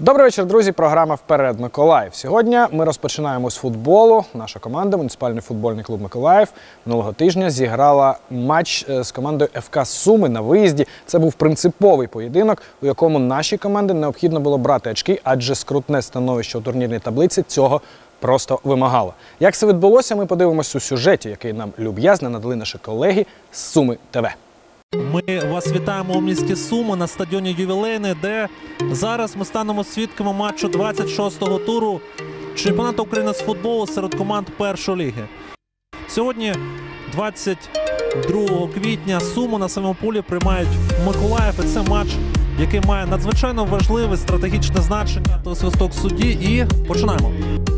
Добрий вечір, друзі. Програма «Вперед, Миколаїв». Сьогодні ми розпочинаємо з футболу. Наша команда, муніципальний футбольний клуб «Миколаїв», минулого тижня зіграла матч з командою ФК Суми на виїзді. Це був принциповий поєдинок, у якому нашій команді необхідно було брати очки, адже скрутне становище у турнірній таблиці цього просто вимагало. Як це відбулося, ми подивимося у сюжеті, який нам люб'язно надали наші колеги з Суми ТВ. Ми вас вітаємо у місті Суми на стадіоні «Ювілейний», де зараз ми станемо свідками матчу 26-го туру чемпіонату України з футболу серед команд першої ліги. Сьогодні, 22 квітня, Суми на своєму полі приймають Миколаїв. І це матч, який має надзвичайно важливе стратегічне значення. Свисток судді і починаємо.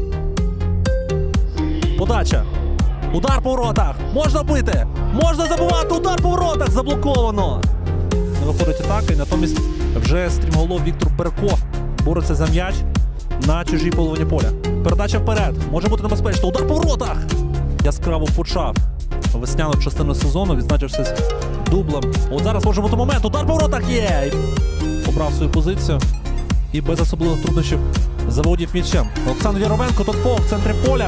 Подача. Удар по воротах. Можна бити. Можна забивати. Удар по воротах. Заблоковано. Не виходить атака. І натомість вже стрімголов Віктор Берко бореться за м'яч на чужій половині поля. Передача вперед. Може бути небезпечно. Удар по воротах. Яскраво почав весняну частину сезону, відзначився дублем. От зараз може бути момент. Удар по воротах є. Обрав свою позицію і без особливих труднощів заволодів м'ячем. Олександр Яровенко тут в центрі поля.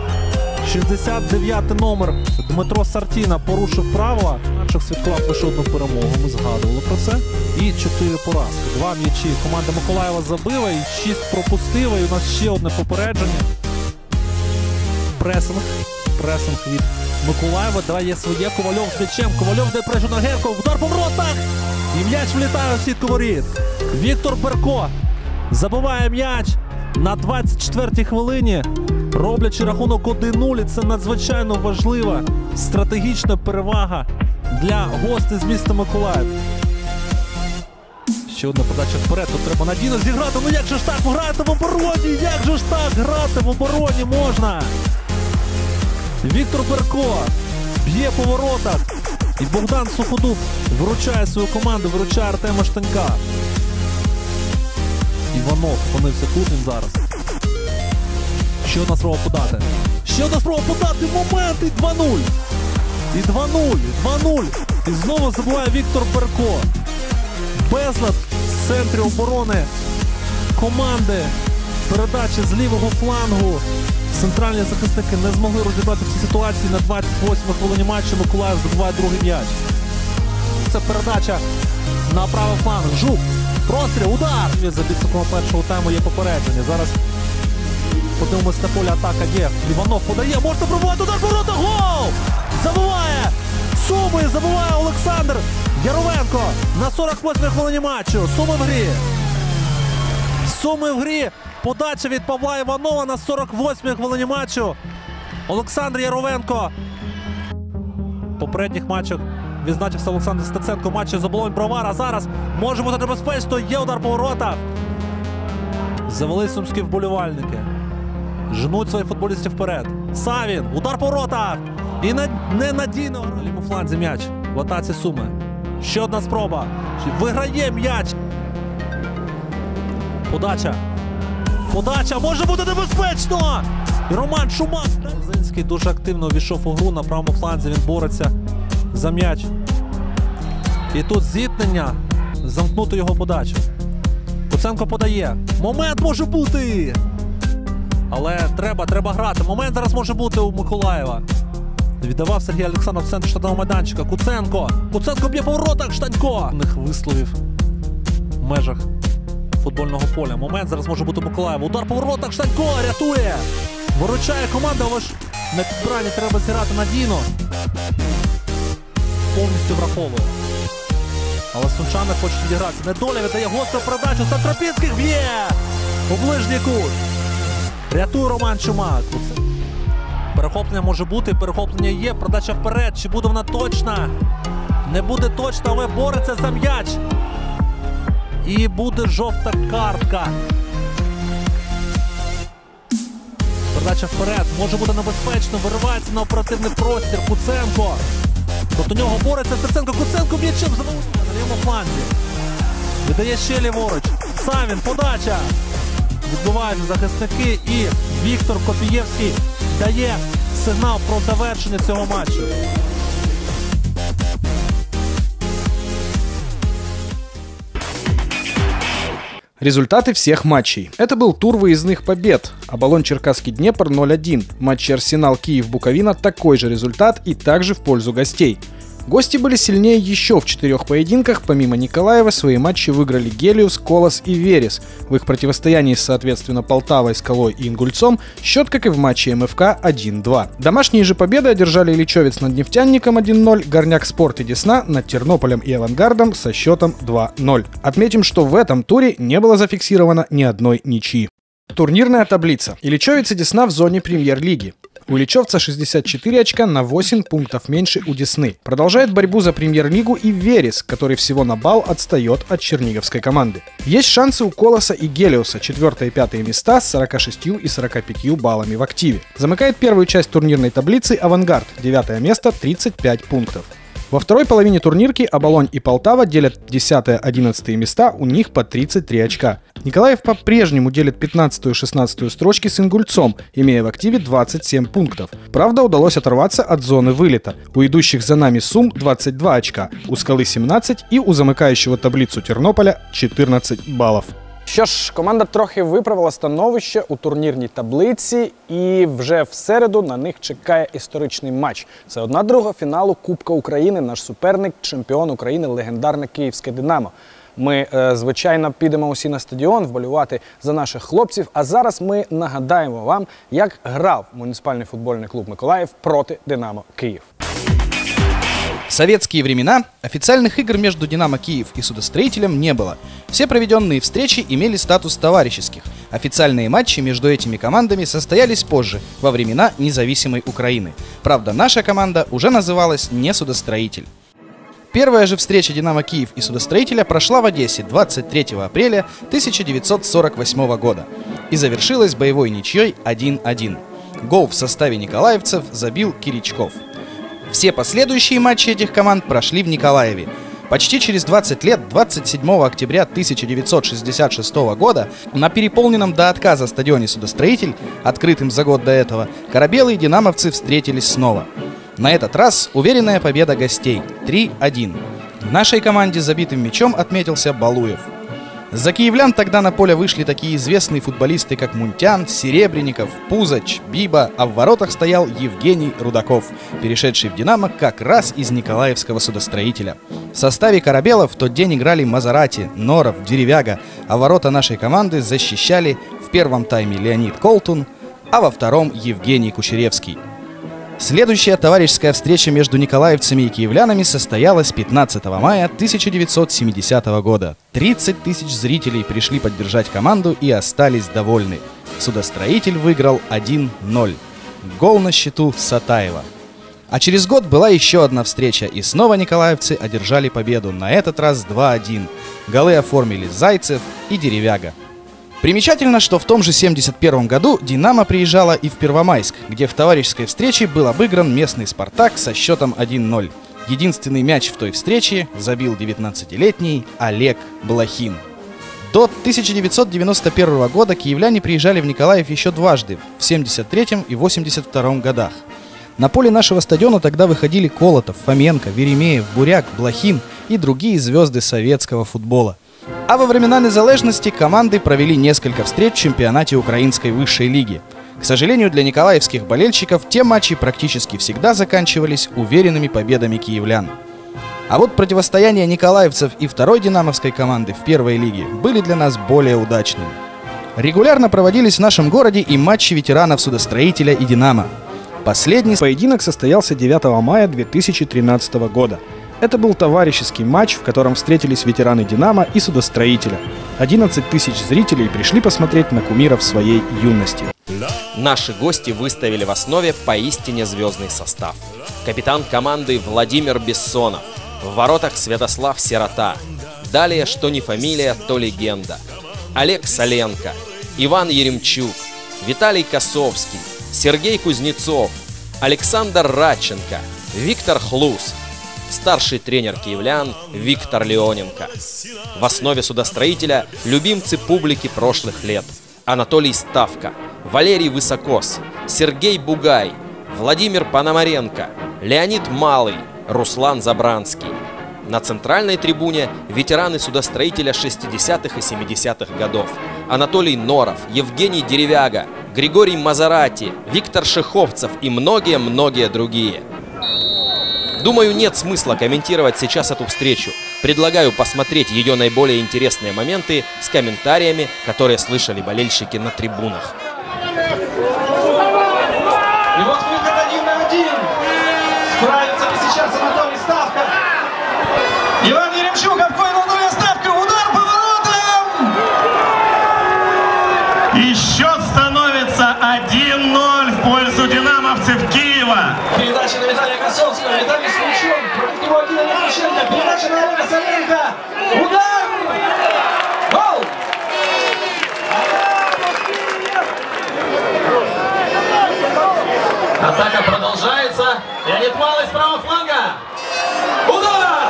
69-й номер Дмитро Сартіна порушив правила. Наших святкував лише одну перемогу, ми згадували про це. І 4 поразки. 2 м'ячі команда Миколаєва забила і 6 пропустила. І у нас ще одне попередження. Пресинг від Миколаєва. Дає своє. Ковальов з м'ячем. Ковальов дає прежу на Герко. Удар по воротах! І м'яч влітає в сітку воріт. Віктор Берко забиває м'яч на 24-й хвилині. Роблячи рахунок 1-0, це надзвичайно важлива стратегічна перевага для гостей з міста Миколаїв. Ще одна подача вперед, тут треба надійно зіграти. Ну як же ж так грати в обороні? Як же ж так грати в обороні можна? Віктор Берко б'є по воротах. І Богдан Суходуб виручає свою команду, виручає Артема Штанька. Іванов опинився тут він зараз. Ще одна спроба подати. Ще одна спроба подати. Момент. І 2-0. І 2-0. 2-0. І знову забуває Віктор Берко. Безлад в центрі оборони команди. Передачі з лівого флангу. Центральні захисники не змогли розібрати в цій ситуації. На 28-й хвилині матчу Миколаїв забиває другий м'яч. Це передача на правий фланг. Жук. Простріл. Удар. За підсумком першого тайму є попередження. Зараз подивимось на полі, атака є. Іванов подає, можна пробувати, удар по воротах, гол! Забиває Суми, забиває Олександр Яровенко на 48-й хвилині матчу. Суми в грі. Суми в грі. Подача від Павла Іванова на 48-й хвилині матчу. Олександр Яровенко. В попередніх матчах відзначився Олександр Стеценко. Матчі з Оболонь Бровара. Зараз може бути небезпечно. Є удар по воротах. Завели сумські вболівальники. Женуть своїх футболістів вперед. Савін. Удар по воротах. І ненадійно грає у фланзі м'яч. В атаці Суми. Ще одна спроба. Виграє м'яч. Подача. Подача. Може бути небезпечно. І Роман Шумак. Зинський дуже активно увійшов у гру. На правому фланзі він бореться за м'яч. І тут зіткнення. Замкнути його подачу. Куценко подає. Момент може бути. Але треба грати. Момент зараз може бути у Миколаєва. Віддавав Сергій Олександров в центр штрафного майданчика. Куценко. Куценко б'є по воротах. Штанько. Висловів в межах футбольного поля. Момент зараз може бути у Миколаєва. Удар по воротах. Штанько рятує. Виручає команда, але ж на підбиранні треба зіграти надійно. Повністю враховує. Але сумчани хочуть відіграти. Недоля віддає гостру передачу. Сантропінських б'є у ближній кут. Рятує Роман Шумак. Перехоплення може бути, перехоплення є. Передача вперед. Чи буде вона точна? Не буде точна, але бореться за м'яч. І буде жовта картка. Передача вперед. Може бути небезпечно. Виривається на оперативний простір. Куценко. Проти нього бореться Стеценко. Куценко м'ячем на лівому фланзі. Віддає ще ліворуч. Савін. Подача. Відбуваються захисники і Віктор Копієвський дає сигнал про завершення цього матчу. Результаты всех матчей. Это был тур выездных побед. Оболонь-Черкасский Днепр 0-1. Матчи Арсенал-Киев-Буковина такой же результат и также в пользу гостей. Гости были сильнее еще в 4 поединках. Помимо Николаева, свои матчи выиграли Гелиус, Колос и Верес. В их противостоянии с, соответственно, Полтавой, Скалой и Ингульцом счет, как и в матче МФК, 1-2. Домашние же победы одержали Ильичевец над Нефтяником 1-0, Горняк Спорт и Десна над Тернополем и Авангардом со счетом 2-0. Отметим, что в этом туре не было зафиксировано ни одной ничьи. Турнирная таблица. Ильичевец и Десна в зоне премьер-лиги. У Ильичевца 64 очка, на 8 пунктов меньше у Десны. Продолжает борьбу за премьер-лигу и Верес, который всего на балл отстает от черниговской команды. Есть шансы у Колоса и Гелиуса, 4 и 5 места с 46 и 45 баллами в активе. Замыкает первую часть турнирной таблицы Авангард, 9 место, 35 пунктов. Во второй половине турнирки Оболонь и Полтава делят 10-11 места, у них по 33 очка. Николаев по-прежнему делит 15 и 16 строчки с Ингульцом, имея в активе 27 пунктов. Правда, удалось оторваться от зоны вылета. У идущих за нами Сум 22 очка, у Скалы 17 і у замикаючого таблицю Тернополя 14 балів. Що ж, команда трохи виправила становище у турнірній таблиці, і вже в середу на них чекає історичний матч. Це 1/2 фіналу Кубка України, наш суперник, чемпіон України, легендарне київське «Динамо». Ми, звичайно, підемо усі на стадіон вболівати за наших хлопців, а зараз ми нагадаємо вам, як грав муніципальний футбольний клуб «Миколаїв» проти «Динамо Київ». В советские времена официальных игр между «Динамо Киев» и «Судостроителем» не было. Все проведенные встречи имели статус товарищеских. Официальные матчи между этими командами состоялись позже, во времена независимой Украины. Правда, наша команда уже называлась не «Судостроитель». Первая же встреча «Динамо Киев» и «Судостроителя» прошла в Одессе 23 апреля 1948 года и завершилась боевой ничьей 1-1. Гол в составе николаевцев забил Киричков. Все последующие матчи этих команд прошли в Николаеве. Почти через 20 лет, 27 октября 1966 года, на переполненном до отказа стадионе «Судостроитель», открытым за год до этого, «Корабелы» и «Динамовцы» встретились снова. На этот раз уверенная победа гостей 3-1. В нашей команде забитым мячом отметился Балуев. За киевлян тогда на поле вышли такие известные футболисты, как Мунтян, Серебренников, Пузач, Биба, а в воротах стоял Евгений Рудаков, перешедший в «Динамо» как раз из николаевского «Судостроителя». В составе «Корабелов» в тот день играли Мазарати, Норов, Деревяга, а ворота нашей команды защищали в первом тайме Леонид Колтун, а во втором Евгений Кучеревский. Следующая товарищеская встреча между николаевцами и киевлянами состоялась 15 мая 1970 года. 30 тысяч зрителей пришли поддержать команду и остались довольны. «Судостроитель» выиграл 1-0. Гол на счету Сатаева. А через год была еще одна встреча, и снова николаевцы одержали победу, на этот раз 2-1. Голы оформили Зайцев и Деревяга. Примечательно, что в том же 1971 году «Динамо» приезжала и в Первомайск, где в товарищеской встрече был обыгран местный «Спартак» со счетом 1-0. Единственный мяч в той встрече забил 19-летний Олег Блохин. До 1991 года киевляне приезжали в Николаев еще дважды, в 1973 и 1982 годах. На поле нашего стадиона тогда выходили Колотов, Фоменко, Веремеев, Буряк, Блохин и другие звезды советского футбола. А во времена незалежности команды провели несколько встреч в чемпионате украинской высшей лиги. К сожалению, для николаевских болельщиков те матчи практически всегда заканчивались уверенными победами киевлян. А вот противостояния николаевцев и второй динамовской команды в первой лиге были для нас более удачными. Регулярно проводились в нашем городе и матчи ветеранов «Судостроителя» и «Динамо». Последний поединок состоялся 9 мая 2013 года. Это был товарищеский матч, в котором встретились ветераны «Динамо» и «Судостроителя». 11 тысяч зрителей пришли посмотреть на кумиров своей юности. Наши гости выставили в основе поистине звездный состав. Капитан команды Владимир Бессонов. В воротах Святослав Сирота. Далее, что не фамилия, то легенда. Олег Соленко, Иван Еремчук, Виталий Косовский, Сергей Кузнецов, Александр Радченко, Виктор Хлус. Старший тренер киевлян Виктор Леоненко. В основе «Судостроителя» любимцы публики прошлых лет. Анатолий Ставка, Валерий Высокос, Сергей Бугай, Владимир Пономаренко, Леонид Малый, Руслан Забранский. На центральной трибуне ветераны судостроителя 60-х и 70-х годов. Анатолий Норов, Евгений Деревяга, Григорий Мазарати, Виктор Шеховцев и многие-многие другие. Думаю, нет смысла комментировать сейчас эту встречу. Предлагаю посмотреть ее наиболее интересные моменты с комментариями, которые слышали болельщики на трибунах. И вот выход 1-1. Справится ли сейчас Анатолий Ставка? Иван Еремчук, обходит Анатолия Ставка. Удар по воротам! И счет становится 1-0 в пользу динамовцев Киева. Передача на Виталия Красовского. Виталий с мячом. Против него Акина Левченко. Передача на Олега Соленко. Удар! Гол! Атака продолжается. Леонид Малый с правого фланга. Удар!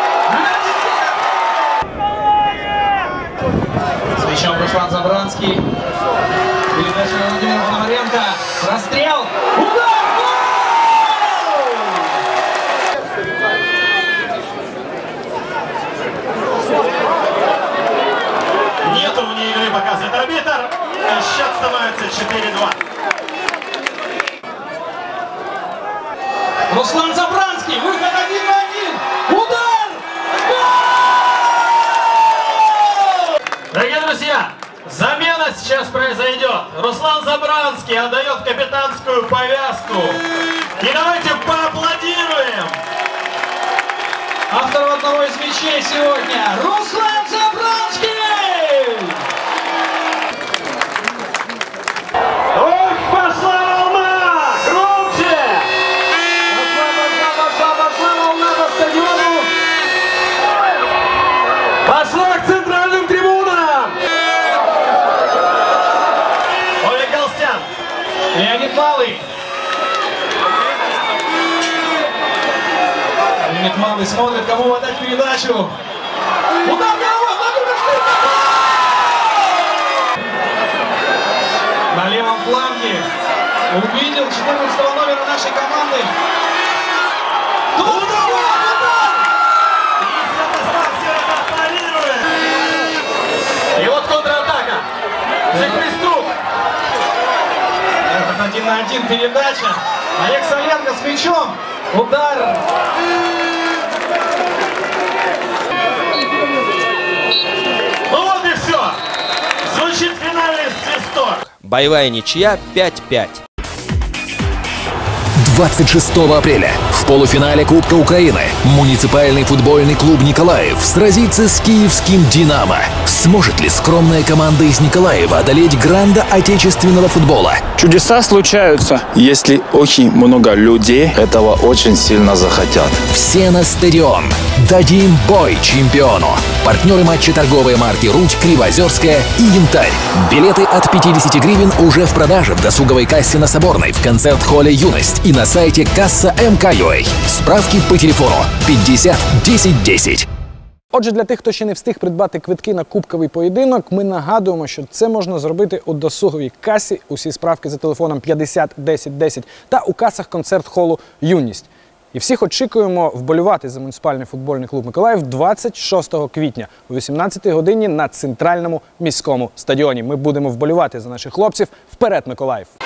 С мячом Руслан Забранский. Передача на Владимира Пономаренко. Расстрел. Удар! Нету вне игры, показывает арбитр. Счет становится 4-2. Руслан Забранский, выход 1-1, удар! Гол! Дорогие друзья, замена сейчас произойдет. Руслан Забранский отдает капитанскую повязку. И давайте поаплодируем автору одного из мячей сегодня, Руслан Забранский! Ох, пошла волна! Громче! Пошла волна по стадиону! Пошла к центральным трибунам! Олег Галстян! Леонид Малый! Леонид Малый смотрит, кому отдать передачу! Удар головой! На левом фланге увидел 14 номера нашей команды. Удар! И вот контратака. Захлестук. Это 1 на 1 передача. Олег Соленко с мячом. Удар. Ну вот и все. Звучит финальный свисток. Боевая ничья 5-5. 26 апреля в полуфинале Кубка Украины муниципальный футбольный клуб «Николаев» сразится с киевским «Динамо». Сможет ли скромная команда из Николаева одолеть гранда отечественного футбола? Чудеса случаются, если очень много людей этого очень сильно захотят. Все на стадион. Дадим бой чемпиону. Партнеры матча торговые марки «Рудь», «Кривоозерская» и «Янтарь». Билеты от 50 гривен уже в продаже в досуговой кассе на Соборной, в концерт-холле «Юность» и на сайте касса МК.ua. Справки по телефону 50 10 10. Отже, для тих, хто ще не встиг придбати квитки на кубковий поєдинок, ми нагадуємо, що це можна зробити у досуговій касі. Усі справки за телефоном 50 10 10 та у касах концерт-холу «Юність». І всіх очікуємо вболівати за муніципальний футбольний клуб «Миколаїв» 26 квітня о 18 годині на центральному міському стадіоні. Ми будемо вболівати за наших хлопців. Вперед, Миколаїв!